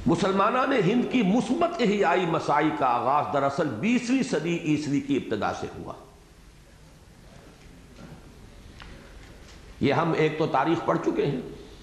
مسلمانان ہند کی مثبت احیائی مساعی کا آغاز دراصل 20ویں صدی عیسوی کی ابتدا سے ہوا۔ یہ ہم ایک تو تاریخ پڑھ چکے ہیں،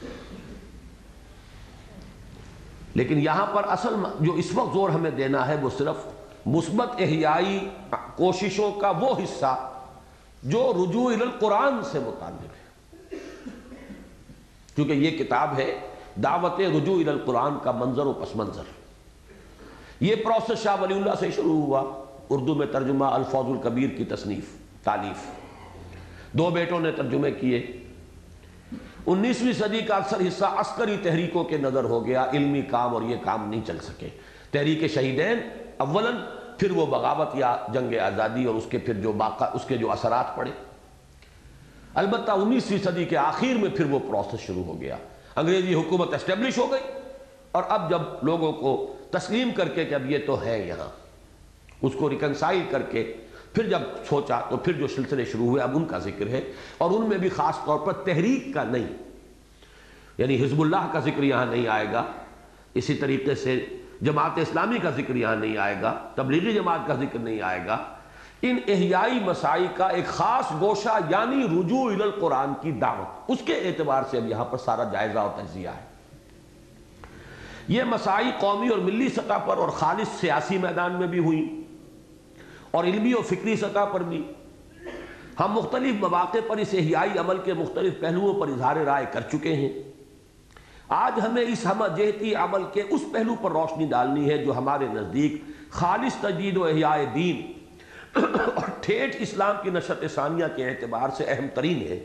لیکن یہاں پر اصل جو اس وقت زور ہمیں دینا ہے وہ صرف مثبت احیائی کوششوں کا وہ حصہ جو رجوع الی القرآن سے متعلق ہے، کیونکہ یہ کتاب ہے دعوت رجوع الی القرآن کا منظر و پس منظر۔ یہ پروسیس شاہ ولی اللہ سے شروع ہوا، اردو میں ترجمہ الفوز الکبیر کی تالیف 2 بیٹوں نے ترجمے کیے۔ 19ویں صدی کا اکثر حصہ عسکری تحریکوں کے نظر ہو گیا، علمی کام اور یہ کام نہیں چل سکے۔ تحریک شہیدین اولاً، پھر وہ بغاوت یا جنگ آزادی اور اس کے جو اثرات پڑے۔ البتہ 19ویں صدی کے آخر میں پھر وہ پروسیس شروع ہو گیا، انگریزی حکومت اسٹیبلش ہو گئی، اور اب جب لوگوں کو تسلیم کر کے کہ اب یہ تو ہے یہاں، اس کو ریکنسائل کر کے پھر جب سوچا تو پھر جو سلسلے شروع ہوئے اب ان کا ذکر ہے، اور ان میں بھی خاص طور پر تحریک کا نہیں، یعنی حزب اللہ کا ذکر یہاں نہیں آئے گا، اسی طریقے سے جماعت اسلامی کا ذکر یہاں نہیں آئے گا، تبلیغی جماعت کا ذکر نہیں آئے گا۔ ان احیائی مساعی کا ایک خاص گوشہ یعنی رجوع الی القرآن کی دعوت، اس کے اعتبار سے اب یہاں پر سارا جائزہ اور تجزیہ ہے۔ یہ مساعی قومی اور ملی سطح پر اور خالص سیاسی میدان میں بھی ہوئی، اور علمی و فکری سطح پر بھی۔ ہم مختلف مواقع پر اس احیائی عمل کے مختلف پہلوؤں پر اظہار رائے کر چکے ہیں۔ آج ہمیں اس ہمہ جہتی عمل کے اس پہلو پر روشنی ڈالنی ہے جو ہمارے نزدیک خالص تجدید و احیاء دین اور ٹھیٹھ اسلام کی نشأت ثانیہ کے اعتبار سے اہم ترین ہے،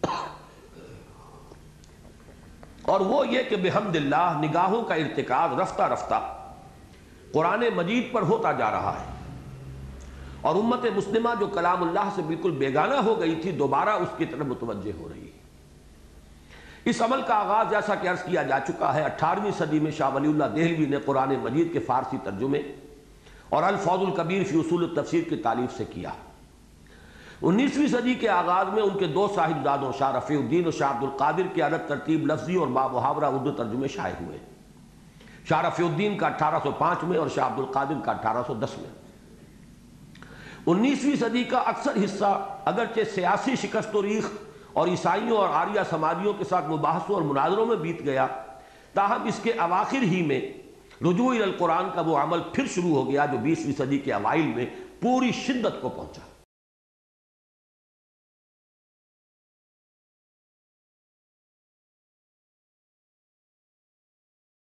اور وہ یہ کہ بحمد اللہ نگاہوں کا ارتکاز رفتہ رفتہ قرآن مجید پر ہوتا جا رہا ہے، اور امت مسلمہ جو کلام اللہ سے بالکل بیگانہ ہو گئی تھی دوبارہ اس کی طرف متوجہ ہو رہی ہے۔ اس عمل کا آغاز جیسا کہ عرض کیا جا چکا ہے 18ویں صدی میں شاہ ولی اللہ دہلوی نے قرآن مجید کے فارسی ترجمے اور الفوز الکبیر فی اصول التفسیر کی تالیف سے کیا۔ 19ویں صدی کے آغاز میں ان کے 2 صاحبزادوں شاہ رفیع الدین اور شاہ عبد القادر کی عرب ترتیب لفظی اور بامحاورہ اردو ترجمے شائع ہوئے، شاہ رفیع الدین کا 1805 میں اور شاہ عبد القادر کا 1810 میں۔ 19ویں صدی کا اکثر حصہ اگرچہ سیاسی شکست و ریخ اور عیسائیوں اور آریہ سماجیوں کے ساتھ مباحثوں اور مناظروں میں بیت گیا، تاہم اس کے اواخر ہی میں رجوع الی القرآن کا وہ عمل پھر شروع ہو گیا جو 20ویں صدی کے اوائل میں پوری شدت کو پہنچا۔